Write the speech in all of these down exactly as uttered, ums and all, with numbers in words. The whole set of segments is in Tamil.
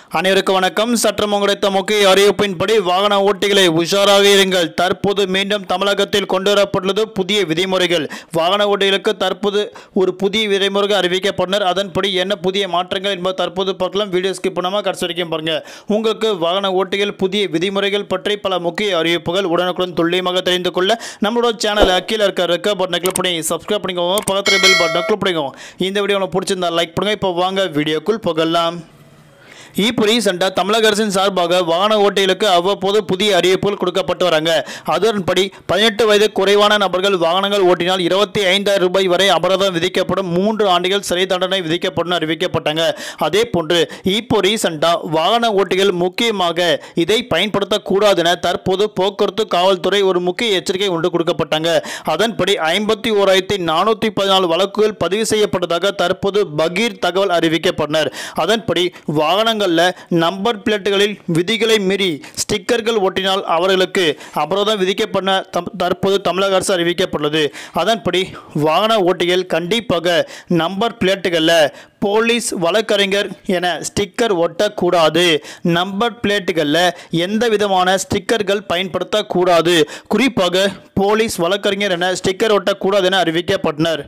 அனைவருக்கும் வணக்கம். சற்றம் கிடைத்த முக்கிய அறிவிப்பின்படி வாகன ஓட்டிகளை உஷாராக இருங்கள். தற்போது மீண்டும் தமிழகத்தில் கொண்டு வரப்பட்டுள்ளது புதிய விதிமுறைகள். வாகன ஓட்டிகளுக்கு தற்போது ஒரு புதிய விதிமுறைகள் அறிவிக்கப்பட்டனர். அதன்படி என்ன புதிய மாற்றங்கள் என்பது தற்போது பார்க்கலாம். வீடியோ ஸ்கிப் பண்ணாமல் கடைசி வரைக்கும் பாருங்க. உங்களுக்கு வாகன ஓட்டிகள் புதிய விதிமுறைகள் பற்றி பல முக்கிய அறிவிப்புகள் உடனுக்குடன் துல்லியமாக தெரிந்து கொள்ள நம்மளோட சேனல் கீழே இருக்க ரெக்க பட்டனை கிளிக் பண்ணி சப்ஸ்கிரைப் பண்ணிக்கோங்க. பக்கத்தில் பெல் பட்டனை கிளிக் பண்ணிக்கோங்க. இந்த வீடியோ உங்களுக்கு பிடிச்சிருந்தா லைக் பண்ணுங்க. இப்போ வாங்க வீடியோக்குள் போகலாம். இப்போ ரீசெண்டாக தமிழக அரசின் சார்பாக வாகன ஓட்டிகளுக்கு அவ்வப்போது புதிய அறிவிப்புகள் கொடுக்கப்பட்டு வராங்க. அதன்படி பதினெட்டு வயது குறைவான நபர்கள் வாகனங்கள் ஓட்டினால் இருபத்தி ஐந்தாயிரம் ரூபாய் வரை அபராதம் விதிக்கப்படும், மூன்று ஆண்டுகள் சிறை தண்டனை விதிக்கப்படும் அறிவிக்கப்பட்டாங்க. அதே போன்று இப்போ ரீசெண்டாக வாகன ஓட்டிகள் முக்கியமாக இதை பயன்படுத்தக்கூடாது என தற்போது போக்குவரத்து காவல்துறை ஒரு முக்கிய எச்சரிக்கை ஒன்று கொடுக்கப்பட்டாங்க. அதன்படி ஐம்பத்தி ஓராயிரத்தி நானூற்றி பதினாலு வழக்குகள் பதிவு செய்யப்பட்டதாக தற்போது பகீர் தகவல் அறிவிக்கப்பட்டனர். அதன்படி வாகனங்கள் நம்பர் பிளேட்டுகளில் விதிகளை மீறி ஸ்டிக்கர்கள் ஒட்டினால் அவர்களுக்கு அபராதம் விதிக்கப்பட தற்போது தமிழக அரசு அறிவிக்கப்பட்டுள்ளது. அதன்படி வாகன ஓட்டிகள் கண்டிப்பாக நம்பர் பிளேட்டுகளில் போலீஸ் வழக்கறிஞர் என ஸ்டிக்கர் ஒட்டக்கூடாது. நம்பர் பிளேட்டுகளில் எந்த விதமான ஸ்டிக்கர்கள் பயன்படுத்தக்கூடாது. குறிப்பாக போலீஸ் வழக்கறிஞர் என ஸ்டிக்கர் ஒட்டக்கூடாது என அறிவிக்கப்பட்டனர்.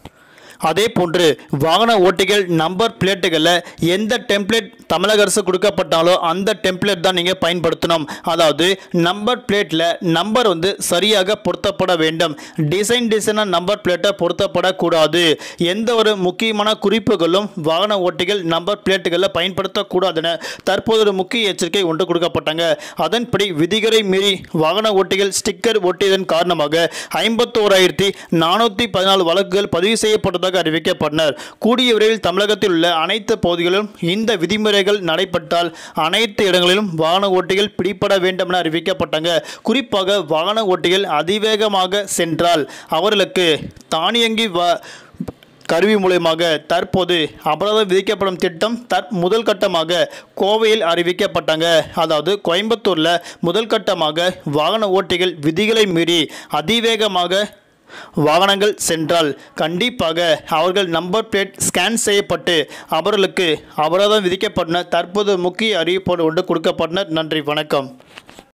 அதே போன்று வாகன ஓட்டிகள் நம்பர் பிளேட்டுகளில் எந்த டெம்ப்ளேட் தமிழக அரசு கொடுக்கப்பட்டாலோ அந்த டெம்ப்ளேட் தான் நீங்கள் பயன்படுத்தணும். அதாவது நம்பர் பிளேட்டில் நம்பர் வந்து சரியாக பொருத்தப்பட வேண்டும். டிசைன் டிசைனாக நம்பர் பிளேட்டை பொருத்தப்படக்கூடாது. எந்த ஒரு முக்கியமான குறிப்புகளும் வாகன ஓட்டிகள் நம்பர் பிளேட்டுகளில் பயன்படுத்தக்கூடாதுன்னு தற்போது ஒரு முக்கிய எச்சரிக்கை ஒன்று கொடுக்கப்பட்டாங்க. அதன்படி விதிகளை மீறி வாகன ஓட்டிகள் ஸ்டிக்கர் ஒட்டியதன் காரணமாக ஐம்பத்தோராயிரத்தி நானூற்றி பதினாலு வழக்குகள் பதிவு செய்யப்பட்டதாக அறிவிக்கப்பட்டனர். கூடிய விரைவில் தமிழகத்தில் உள்ள அனைத்து பகுதிகளிலும் இந்த விதிமுறைகள் நடைபெற்றால் அனைத்து இடங்களிலும் வாகன ஓட்டிகள் பிடிபட வேண்டும் என அறிவிக்கப்பட்டாங்க. குறிப்பாக வாகன ஓட்டிகள் அதிவேகமாக சென்றால் அவர்களுக்கு தானியங்கி கருவி மூலமாக தற்போது அபராதம் விதிக்கப்படும் திட்டம் தற் முதல் கட்டமாக கோவையில் அறிவிக்கப்பட்டாங்க. அதாவது கோயம்புத்தூரில் முதல் கட்டமாக வாகன ஓட்டிகள் விதிகளை மீறி அதிவேகமாக வாகனங்கள் சென்றால் கண்டிப்பாக அவர்கள் நம்பர் பிளேட் ஸ்கேன் செய்யப்பட்டு அவர்களுக்கு அபராதம் விதிக்கப்பட்டன. தற்போது முக்கிய அறிவிப்போடு ஒன்று கொடுக்கப்பட்டனர். நன்றி, வணக்கம்.